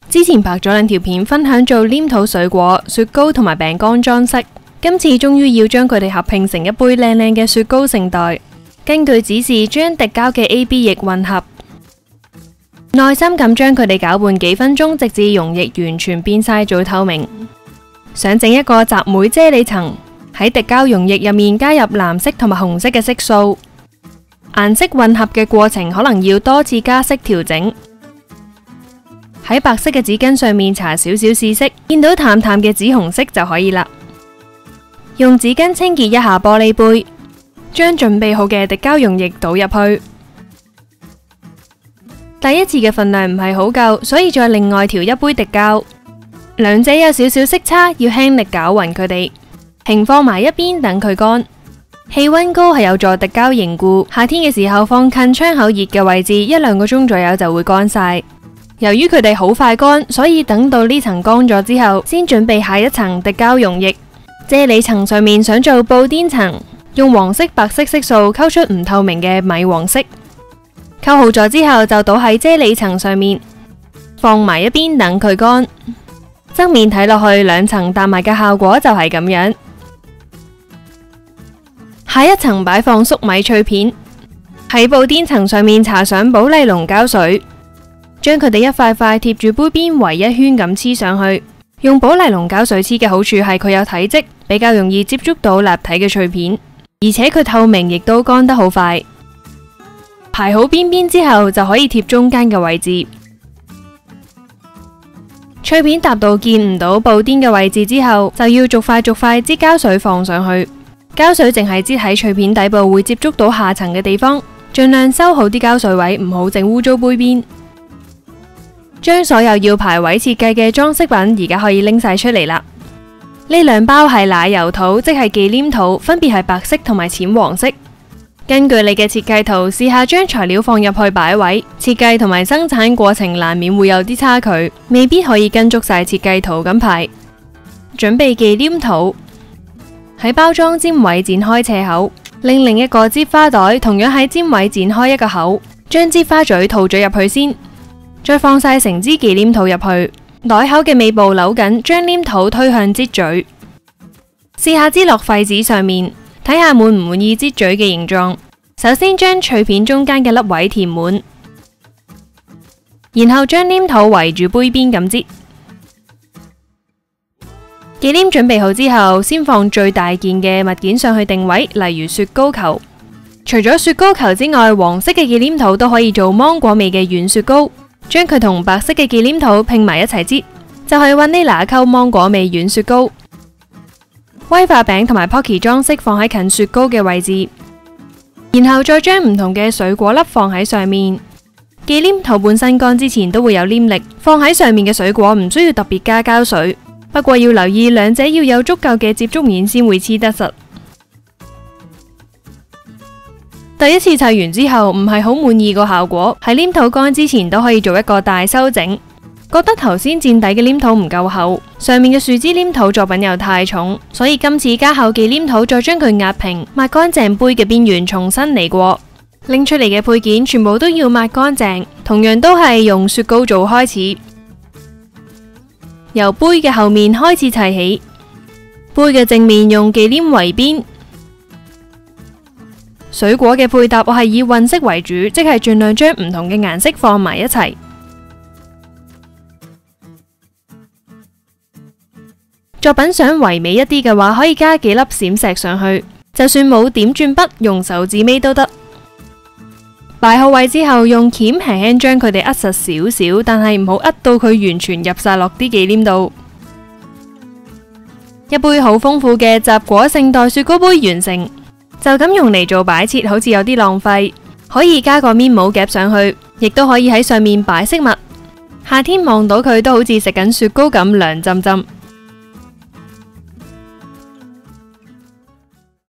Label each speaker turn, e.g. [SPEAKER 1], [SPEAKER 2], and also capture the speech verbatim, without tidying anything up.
[SPEAKER 1] 之前拍咗兩條片分享做黏土水果、雪糕同埋餅乾裝飾，今次終於要將佢哋合併成一杯靚靚嘅雪糕聖代。根據指示，將滴膠嘅 A B 液混合，耐心咁將佢哋攪拌幾分鐘，直至溶液完全變晒做透明。想整一個集美啫喱層，喺滴膠溶液入面加入藍色同埋紅色嘅色素，顏色混合嘅過程可能要多次加色調整。喺白色嘅紙巾上面搽少少試色，見到淡淡嘅紫紅色就可以啦。用紙巾清潔一下玻璃杯，將準備好嘅滴膠溶液倒入去。第一次嘅份量唔係好夠，所以再另外調一杯滴膠。兩者有少少色差，要輕力攪勻佢哋，平放埋一邊等佢乾。氣溫高係有助滴膠凝固，夏天嘅時候放近窗口熱嘅位置，一兩個鐘左右就會乾晒。由於佢哋好快乾，所以等到呢層乾咗之後，先準備下一層滴膠溶液。啫喱層上面想做布甸層，用黃色、白色色素溝出唔透明嘅米黃色。溝好咗之後，就倒喺啫喱層上面，放埋一邊等佢乾。側面睇落去，兩層搭埋嘅效果就係咁樣。下一層擺放粟米脆片，喺布甸層上面搽上保麗龍膠水。將佢哋一塊塊貼住杯邊圍一圈咁黐上去。用保麗龍膠水黐嘅好處係佢有體積，比較容易接觸到立體嘅脆片，而且佢透明，亦都乾得好快。排好邊邊之後，就可以貼中間嘅位置。脆片搭到見唔到布甸嘅位置之後，就要逐塊逐塊擠膠水放上去。膠水淨係擠喺脆片底部會接觸到下層嘅地方，盡量收好啲膠水位，唔好整污糟杯邊。將所有要排位設計嘅裝飾品而家可以拎晒出嚟啦。呢兩包係奶油土，即係忌廉土，分別係白色同埋淺黃色。根據你嘅設計圖，試下將材料放入去擺位。設計同埋生產過程難免會有啲差距，未必可以跟足晒設計圖咁排。準備忌廉土，喺包裝尖位剪開斜口，拎另一個擠花袋，同樣喺尖位剪開一個口，將擠花嘴套咗入去先。再放晒成支忌廉土入去，袋口嘅尾部扭緊，將黏土推向擠嘴。試下擠落廢紙上面，睇下滿唔滿意擠嘴嘅形狀。首先將脆片中間嘅粒位填滿，然後將黏土圍住杯邊咁擠。忌廉準備好之後，先放最大件嘅物件上去定位，例如雪糕球。除咗雪糕球之外，黃色嘅忌廉土都可以做芒果味嘅軟雪糕。將佢同白色嘅忌廉土拼埋一齊擠，就係雲呢拿溝芒果味軟雪糕。威化餅同埋 Pocky 裝飾放喺近雪糕嘅位置，然後再將唔同嘅水果粒放喺上面。忌廉土本身乾之前都會有黏力，放喺上面嘅水果唔需要特別加膠水，不過要留意兩者要有足夠嘅接觸面先會黐得實。第一次砌完之後唔係好滿意個效果，喺黏土乾之前都可以做一個大修整。覺得頭先墊底嘅黏土唔夠厚，上面嘅樹枝黏土作品又太重，所以今次加厚忌廉土，再將佢壓平，抹乾淨杯嘅邊緣，重新嚟過。拎出嚟嘅配件全部都要抹乾淨，同樣都係用雪糕做開始，由杯嘅後面開始砌起。杯嘅正面用忌廉圍邊。水果嘅配搭我係以混色為主，即係盡量將唔同嘅顏色放埋一齊。作品想唯美一啲嘅話，可以加幾粒閃石上去，就算冇點轉筆，用手指尾都得。擺好位之後，用鉗輕輕將佢哋握實少少，但係唔好握到佢完全入晒落啲忌廉度。一杯好豐富嘅雜果聖代雪糕杯完成。就咁用嚟做擺設，好似有啲浪費，可以加個面帽夾上去，亦都可以喺上面擺飾物。夏天望到佢都好似食緊雪糕咁涼浸浸。